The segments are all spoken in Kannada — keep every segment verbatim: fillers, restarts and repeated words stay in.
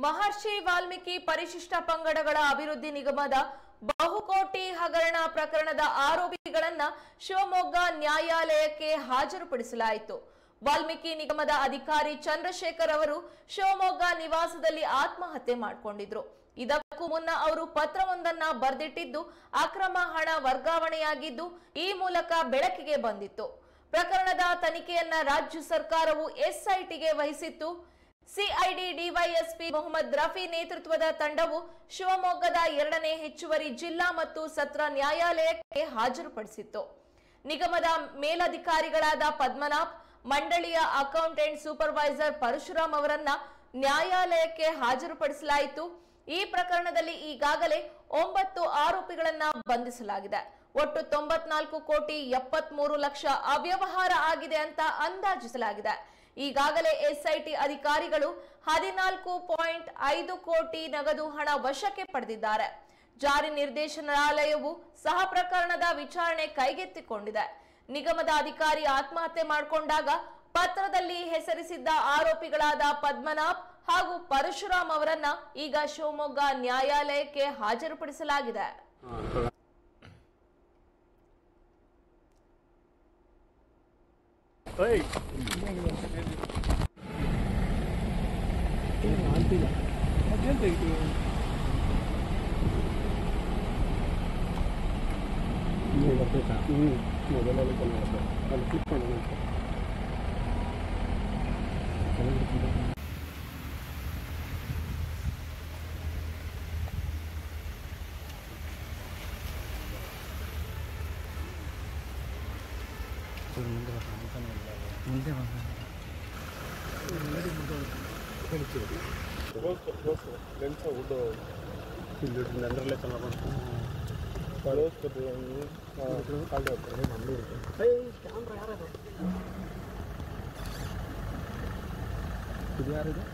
ಮಹರ್ಷಿ ವಾಲ್ಮೀಕಿ ಪರಿಶಿಷ್ಟ ಪಂಗಡಗಳ ಅಭಿವೃದ್ಧಿ ನಿಗಮದ ಬಹುಕೋಟಿ ಹಗರಣ ಪ್ರಕರಣದ ಆರೋಪಿಗಳನ್ನ ಶಿವಮೊಗ್ಗ ನ್ಯಾಯಾಲಯಕ್ಕೆ ಹಾಜರುಪಡಿಸಲಾಯಿತು. ವಾಲ್ಮೀಕಿ ನಿಗಮದ ಅಧಿಕಾರಿ ಚಂದ್ರಶೇಖರ್ ಅವರು ಶಿವಮೊಗ್ಗ ನಿವಾಸದಲ್ಲಿ ಆತ್ಮಹತ್ಯೆ ಮಾಡಿಕೊಂಡಿದ್ರು. ಇದಕ್ಕೂ ಮುನ್ನ ಅವರು ಪತ್ರವೊಂದನ್ನ ಬರೆದಿಟ್ಟಿದ್ದು ಅಕ್ರಮ ಹಣ ವರ್ಗಾವಣೆಯಾಗಿದ್ದು ಈ ಮೂಲಕ ಬೆಳಕಿಗೆ ಬಂದಿತ್ತು. ಪ್ರಕರಣದ ತನಿಖೆಯನ್ನ ರಾಜ್ಯ ಸರ್ಕಾರವು ಎಸ್ಐಟಿಗೆ ವಹಿಸಿತ್ತು. ಸಿಐಡಿ ಡಿವೈಎಸ್ಪಿ ಮೊಹಮ್ಮದ್ ರಫಿ ನೇತೃತ್ವದ ತಂಡವು ಶಿವಮೊಗ್ಗದ ಎರಡನೇ ಹೆಚ್ಚುವರಿ ಜಿಲ್ಲಾ ಮತ್ತು ಸತ್ರ ನ್ಯಾಯಾಲಯಕ್ಕೆ ಹಾಜರುಪಡಿಸಿತ್ತು. ನಿಗಮದ ಮೇಲಧಿಕಾರಿಗಳಾದ ಪದ್ಮನಾಭ್, ಮಂಡಳಿಯ ಅಕೌಂಟೆಂಟ್ ಸೂಪರ್ವೈಸರ್ ಪರಶುರಾಮ್ ಅವರನ್ನ ನ್ಯಾಯಾಲಯಕ್ಕೆ ಹಾಜರುಪಡಿಸಲಾಯಿತು. ಈ ಪ್ರಕರಣದಲ್ಲಿ ಈಗಾಗಲೇ ಒಂಬತ್ತು ಆರೋಪಿಗಳನ್ನ ಬಂಧಿಸಲಾಗಿದೆ. ಒಟ್ಟು ತೊಂಬತ್ನಾಲ್ಕು ಕೋಟಿ ಎಪ್ಪತ್ತ್ ಮೂರು ಲಕ್ಷ ಅವ್ಯವಹಾರ ಆಗಿದೆ ಅಂತ ಅಂದಾಜಿಸಲಾಗಿದೆ. ಈಗಾಗಲೇ ಎಸ್ಐಟಿ ಅಧಿಕಾರಿಗಳು ಹದಿನಾಲ್ಕು ಪಾಯಿಂಟ್ ಐದು ಕೋಟಿ ನಗದು ಹಣ ವಶಕ್ಕೆ ಪಡೆದಿದ್ದಾರೆ. ಜಾರಿ ನಿರ್ದೇಶನಾಲಯವು ಸಹ ಪ್ರಕರಣದ ವಿಚಾರಣೆ ಕೈಗೆತ್ತಿಕೊಂಡಿದೆ. ನಿಗಮದ ಅಧಿಕಾರಿ ಆತ್ಮಹತ್ಯೆ ಮಾಡಿಕೊಂಡಾಗ ಪತ್ರದಲ್ಲಿ ಹೆಸರಿಸಿದ್ದ ಆರೋಪಿಗಳಾದ ಪದ್ಮನಾಭ್ ಹಾಗೂ ಪರಶುರಾಮ್ ಅವರನ್ನ ಈಗ ಶಿವಮೊಗ್ಗ ನ್ಯಾಯಾಲಯಕ್ಕೆ ಹಾಜರುಪಡಿಸಲಾಗಿದೆ. ಮೊಬೈಲಲ್ಲಿ ಅಲ್ಲಿ ಕ್ಲಿಕ್ ಮಾಡೋಣ. ಮುಂದೆ ಲೆನ್ಸ್ ಉಡ್ಡು ಇಲ್ಲಿ ಅದರಲ್ಲೇ ಚೆನ್ನಾಗಿ ಕ್ಲೋಸ್ ಕೊಟ್ಟು ಕಾಲ್ ಹೋಗ್ತಾರೆ. ಕ್ಯಾಮ್ರಾ ಯಾರದು? ಇದು ಯಾರಿದೆ?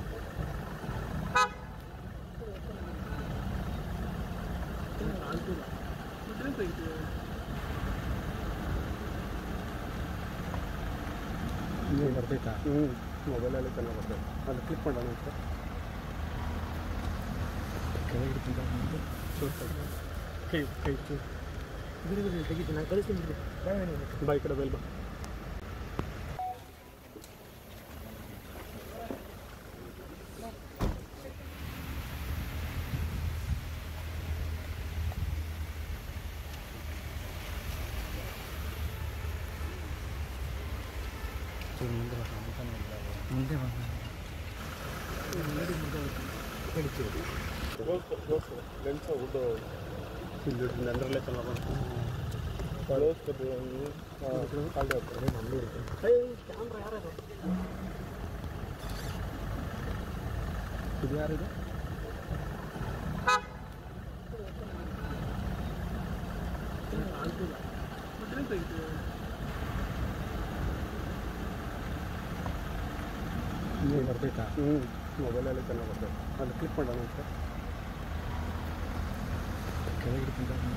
ನೀವು ಬರ್ತೈತಾ? ಹ್ಞೂ, ಮೊಬೈಲಲ್ಲಿ ಚೆನ್ನಾಗಿ ಬರ್ತದೆ. ಅಲ್ಲಿ ಕ್ಲಿಕ್ ಮಾಡೋಣ ಸರ್. ಕೆಳಗೆ ಕೈ ಕೈ ತೆಗಿತು. ನಾನು ಕಳಿಸ್ತೀನಿ ಬಾ, ಈ ಕಡೆ ಬೇಲ್ ಬಾ. ಮುಂದೆ ಬಂದ ಲೆನ್ಸ್ ಉಡ್ಡು ಇಲ್ಲಿ ಅದರಲ್ಲೇ ಚೆನ್ನಾಗಿ ಕ್ಲೋಸ್ ಕೊಟ್ಟು ಕಾಲ್ ಹೋಗ್ತಾರೆ. ಕ್ಯಾಮ್ರಾ ಯಾರದು? ಇದು ಯಾರಿದೆ? ನೀವು ಬರ್ತೈತಾ? ಹ್ಞೂ, ಮೊಬೈಲಲ್ಲಿ ಚೆನ್ನಾಗಿ ಬರ್ತದೆ. ಅಲ್ಲಿ ಕ್ಲಿಕ್ ಮಾಡೋಣ ಸರ್. ಕೆಳಗೆ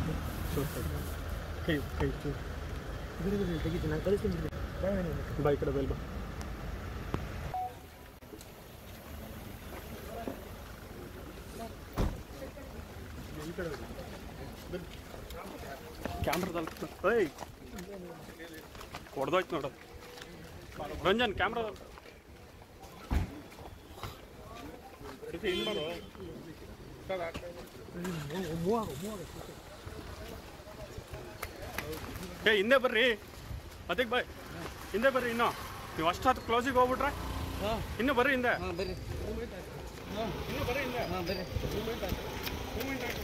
ಕೈ ಕೈ ತೆಗಿತು. ನಾನು ಕಳಿಸ್ತೀನಿ ಬಾ, ಈ ಕಡೆ ಬೇಲ್ ಬಾ. ಈ ಕಡೆ ಕ್ಯಾಮ್ರಾದಲ್ಲಿ ಏಯ್ ಹೊಡೆದೋಯ್ತು ನೋಡು ರಂಜನ್. ಕ್ಯಾಮ್ರಾ ಏ ಹಿಂದೆ ಬರ್ರಿ, ಅದಕ್ಕೆ ಬಾಯ್ ಹಿಂದೆ ಬರ್ರಿ. ಇನ್ನೂ ನೀವು ಅಷ್ಟೊತ್ತು ಕ್ಲೋಸಿಗೆ ಹೋಗ್ಬಿಟ್ರೆ ಇನ್ನೂ ಬರ್ರಿ ಹಿಂದೆ. ಬರ್ರಿ ಇನ್ನೂ ಬರ್ರಿ ಹಿಂದೆ. ಹಾಂ ಬರ್ರಿ. ಮೂಮೆಂಟ್ ಆಯ್ತು.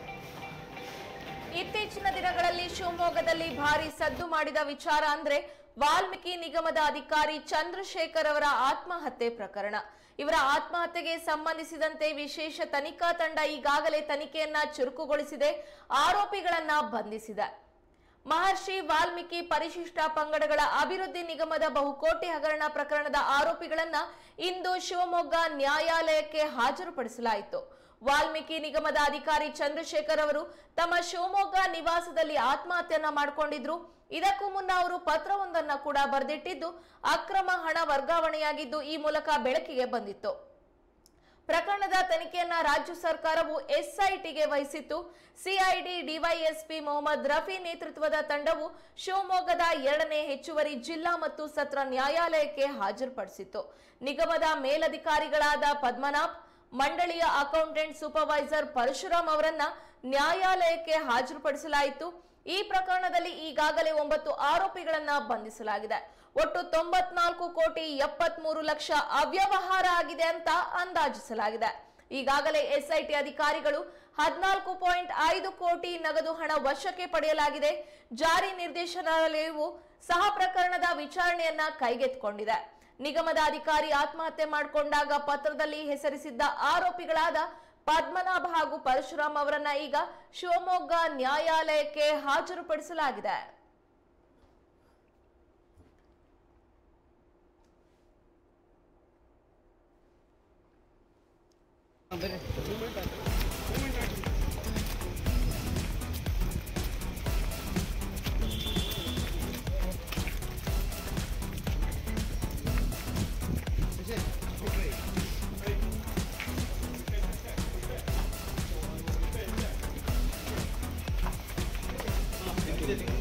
ಇತ್ತೀಚಿನ ದಿನಗಳಲ್ಲಿ ಶಿವಮೊಗ್ಗದಲ್ಲಿ ಭಾರಿ ಸದ್ದು ಮಾಡಿದ ವಿಚಾರ ಅಂದ್ರೆ ವಾಲ್ಮೀಕಿ ನಿಗಮದ ಅಧಿಕಾರಿ ಚಂದ್ರಶೇಖರ್ ಅವರ ಆತ್ಮಹತ್ಯೆ ಪ್ರಕರಣ. ಇವರ ಆತ್ಮಹತ್ಯೆಗೆ ಸಂಬಂಧಿಸಿದಂತೆ ವಿಶೇಷ ತನಿಖಾ ತಂಡ ಈಗಾಗಲೇ ತನಿಖೆಯನ್ನ ಚುರುಕುಗೊಳಿಸಿದೆ, ಆರೋಪಿಗಳನ್ನ ಬಂಧಿಸಿದೆ. ಮಹರ್ಷಿ ವಾಲ್ಮೀಕಿ ಪರಿಶಿಷ್ಟ ಪಂಗಡಗಳ ಅಭಿವೃದ್ಧಿ ನಿಗಮದ ಬಹುಕೋಟಿ ಹಗರಣ ಪ್ರಕರಣದ ಆರೋಪಿಗಳನ್ನ ಇಂದು ಶಿವಮೊಗ್ಗ ನ್ಯಾಯಾಲಯಕ್ಕೆ ಹಾಜರುಪಡಿಸಲಾಯಿತು. ವಾಲ್ಮೀಕಿ ನಿಗಮದ ಅಧಿಕಾರಿ ಚಂದ್ರಶೇಖರ್ ಅವರು ತಮ್ಮ ಶಿವಮೊಗ್ಗ ನಿವಾಸದಲ್ಲಿ ಆತ್ಮಹತ್ಯೆಯನ್ನ ಮಾಡಿಕೊಂಡಿದ್ರು. ಇದಕ್ಕೂ ಮುನ್ನ ಅವರು ಪತ್ರವೊಂದನ್ನ ಕೂಡ ಬರೆದಿಟ್ಟಿದ್ದು ಅಕ್ರಮ ಹಣ ವರ್ಗಾವಣೆಯಾಗಿದ್ದು ಈ ಮೂಲಕ ಬೆಳಕಿಗೆ ಬಂದಿತ್ತು. ಪ್ರಕರಣದ ತನಿಖೆಯನ್ನ ರಾಜ್ಯ ಸರ್ಕಾರವು ಎಸ್ಐಟಿಗೆ ವಹಿಸಿತ್ತು. ಸಿಐಡಿ ಡಿವೈಎಸ್ಪಿ ಮೊಹಮ್ಮದ್ ರಫಿ ನೇತೃತ್ವದ ತಂಡವು ಶಿವಮೊಗ್ಗದ ಎರಡನೇ ಹೆಚ್ಚುವರಿ ಜಿಲ್ಲಾ ಮತ್ತು ಸತ್ರ ನ್ಯಾಯಾಲಯಕ್ಕೆ ಹಾಜರುಪಡಿಸಿತ್ತು. ನಿಗಮದ ಮೇಲಧಿಕಾರಿಗಳಾದ ಪದ್ಮನಾಭ್, ಮಂಡಳಿಯ ಅಕೌಂಟೆಂಟ್ ಸೂಪರ್ವೈಸರ್ ಪರಶುರಾಮ್ ಅವರನ್ನ ನ್ಯಾಯಾಲಯಕ್ಕೆ ಹಾಜರುಪಡಿಸಲಾಯಿತು. ಈ ಪ್ರಕರಣದಲ್ಲಿ ಈಗಾಗಲೇ ಒಂಬತ್ತು ಆರೋಪಿಗಳನ್ನ ಬಂಧಿಸಲಾಗಿದೆ. ಒಟ್ಟು ತೊಂಬತ್ನಾಲ್ಕು ಕೋಟಿ ಎಪ್ಪತ್ತ್ ಮೂರು ಲಕ್ಷ ಅವ್ಯವಹಾರ ಆಗಿದೆ ಅಂತ ಅಂದಾಜಿಸಲಾಗಿದೆ. ಈಗಾಗಲೇ ಎಸ್ಐಟಿ ಅಧಿಕಾರಿಗಳು ಹದಿನಾಲ್ಕು ಪಾಯಿಂಟ್ ಐದು ಕೋಟಿ ನಗದು ಹಣ ವಶಕ್ಕೆ ಪಡೆಯಲಾಗಿದೆ. ಜಾರಿ ನಿರ್ದೇಶನಾಲಯವು ಸಹ ಪ್ರಕರಣದ ವಿಚಾರಣೆಯನ್ನ ಕೈಗೆತ್ತಿಕೊಂಡಿದೆ. ನಿಗಮದ ಅಧಿಕಾರಿ ಆತ್ಮಹತ್ಯೆ ಮಾಡಿಕೊಂಡಾಗ ಪತ್ರದಲ್ಲಿ ಹೆಸರಿಸಿದ್ದ ಆರೋಪಿಗಳಾದ ಪದ್ಮನಾಭ ಹಾಗೂ ಪರಶುರಾಮ್ ಅವರನ್ನ ಈಗ ಶಿವಮೊಗ್ಗ ನ್ಯಾಯಾಲಯಕ್ಕೆ ಹಾಜರುಪಡಿಸಲಾಗಿದೆ. Thank you.